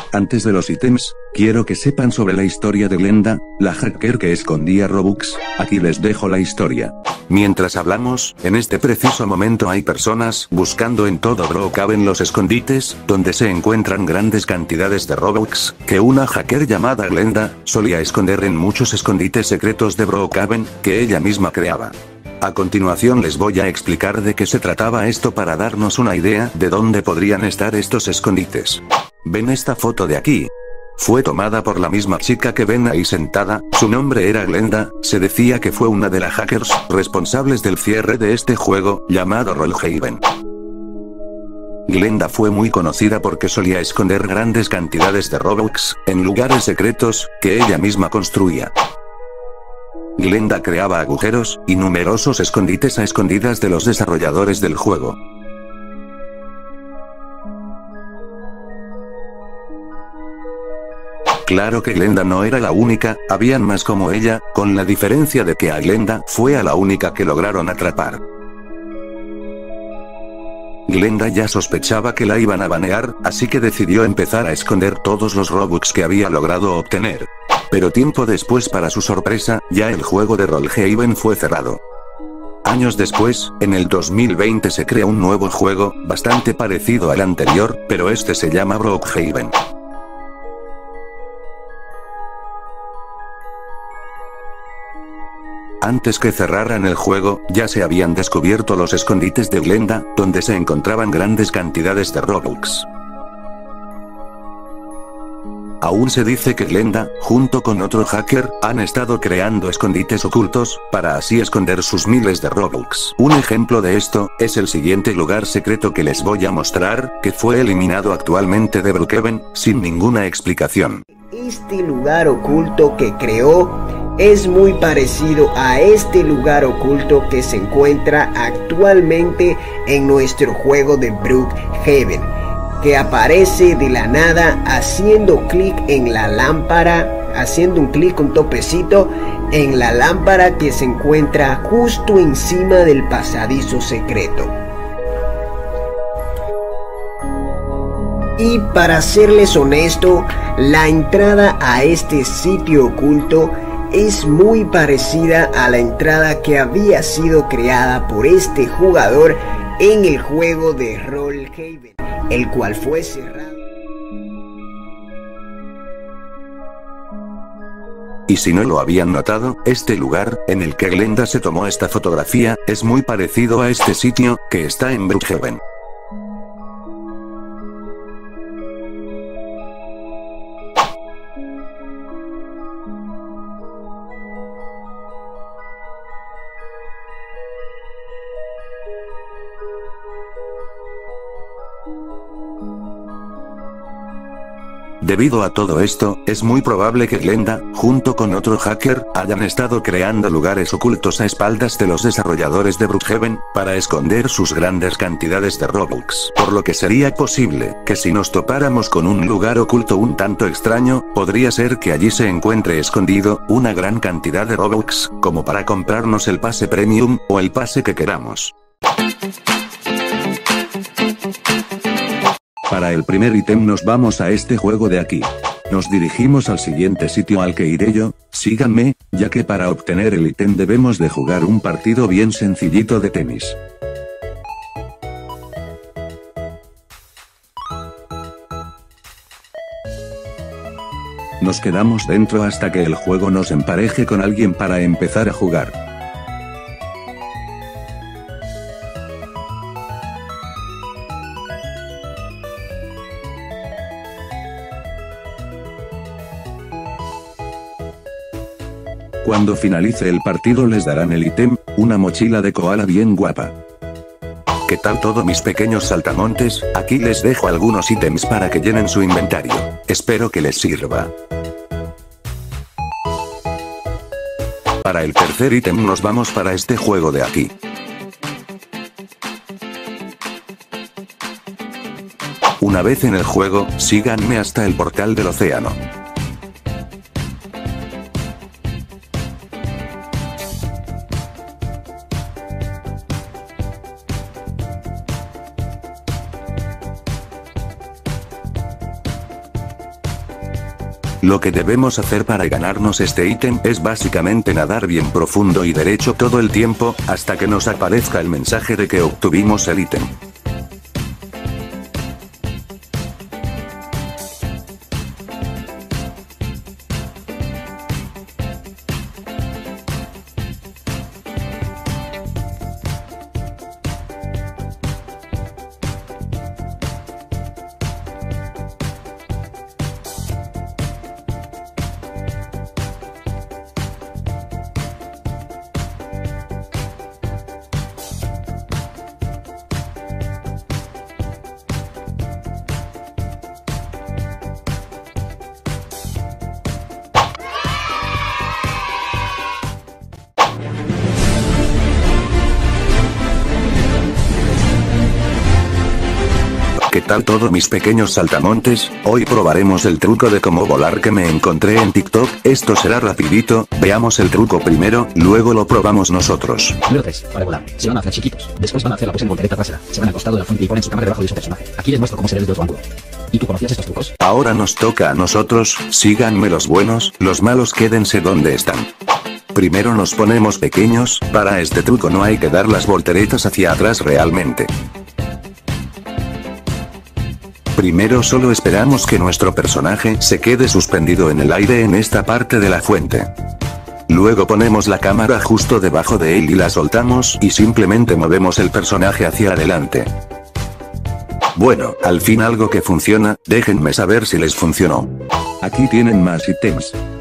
Antes de los ítems, quiero que sepan sobre la historia de Glenda, la hacker que escondía Robux. Aquí les dejo la historia. Mientras hablamos, en este preciso momento hay personas buscando en todo Brookhaven los escondites, donde se encuentran grandes cantidades de Robux, que una hacker llamada Glenda solía esconder en muchos escondites secretos de Brookhaven, que ella misma creaba. A continuación les voy a explicar de qué se trataba esto para darnos una idea de dónde podrían estar estos escondites. ¿Ven esta foto de aquí? Fue tomada por la misma chica que ven ahí sentada, su nombre era Glenda, se decía que fue una de las hackers responsables del cierre de este juego, llamado Rollhaven. Glenda fue muy conocida porque solía esconder grandes cantidades de Robux, en lugares secretos, que ella misma construía. Glenda creaba agujeros, y numerosos escondites a escondidas de los desarrolladores del juego. Claro que Glenda no era la única, habían más como ella, con la diferencia de que a Glenda fue a la única que lograron atrapar. Glenda ya sospechaba que la iban a banear, así que decidió empezar a esconder todos los Robux que había logrado obtener. Pero tiempo después, para su sorpresa, ya el juego de Rollhaven fue cerrado. Años después, en el 2020 se crea un nuevo juego, bastante parecido al anterior, pero este se llama Brookhaven. Antes que cerraran el juego, ya se habían descubierto los escondites de Glenda, donde se encontraban grandes cantidades de Robux. Aún se dice que Glenda, junto con otro hacker, han estado creando escondites ocultos, para así esconder sus miles de Robux. Un ejemplo de esto, es el siguiente lugar secreto que les voy a mostrar, que fue eliminado actualmente de Brookhaven, sin ninguna explicación. Este lugar oculto que creó es muy parecido a este lugar oculto que se encuentra actualmente en nuestro juego de Brookhaven, que aparece de la nada haciendo clic en la lámpara, haciendo un clic, un topecito en la lámpara que se encuentra justo encima del pasadizo secreto. Y para serles honesto, la entrada a este sitio oculto es muy parecida a la entrada que había sido creada por este jugador en el juego de Rollhaven, el cual fue cerrado. Y si no lo habían notado, este lugar, en el que Glenda se tomó esta fotografía, es muy parecido a este sitio, que está en Brookhaven. Debido a todo esto, es muy probable que Glenda, junto con otro hacker, hayan estado creando lugares ocultos a espaldas de los desarrolladores de Brookhaven, para esconder sus grandes cantidades de Robux. Por lo que sería posible, que si nos topáramos con un lugar oculto un tanto extraño, podría ser que allí se encuentre escondido, una gran cantidad de Robux, como para comprarnos el pase premium, o el pase que queramos. Para el primer ítem nos vamos a este juego de aquí. Nos dirigimos al siguiente sitio al que iré yo, síganme, ya que para obtener el ítem debemos de jugar un partido bien sencillito de tenis. Nos quedamos dentro hasta que el juego nos empareje con alguien para empezar a jugar. Cuando finalice el partido les darán el ítem, una mochila de koala bien guapa. ¿Qué tal todo mis pequeños saltamontes? Aquí les dejo algunos ítems para que llenen su inventario. Espero que les sirva. Para el tercer ítem nos vamos para este juego de aquí. Una vez en el juego, síganme hasta el portal del océano. Lo que debemos hacer para ganarnos este ítem es básicamente nadar bien profundo y derecho todo el tiempo, hasta que nos aparezca el mensaje de que obtuvimos el ítem. ¿Qué tal todos mis pequeños saltamontes? Hoy probaremos el truco de cómo volar que me encontré en TikTok. Esto será rapidito, veamos el truco primero, luego lo probamos nosotros. Número 3. Para volar, se van a hacer chiquitos. Después van a hacer la pose en voltereta trasera. Se van al costado de la fuente y ponen su cámara debajo de su personaje. Aquí les muestro cómo se ve desde otro ángulo. ¿Y tú conocías estos trucos? Ahora nos toca a nosotros, síganme los buenos, los malos quédense donde están. Primero nos ponemos pequeños, para este truco no hay que dar las volteretas hacia atrás realmente. Primero solo esperamos que nuestro personaje se quede suspendido en el aire en esta parte de la fuente. Luego ponemos la cámara justo debajo de él y la soltamos y simplemente movemos el personaje hacia adelante. Bueno, al fin algo que funciona, déjenme saber si les funcionó. Aquí tienen más ítems.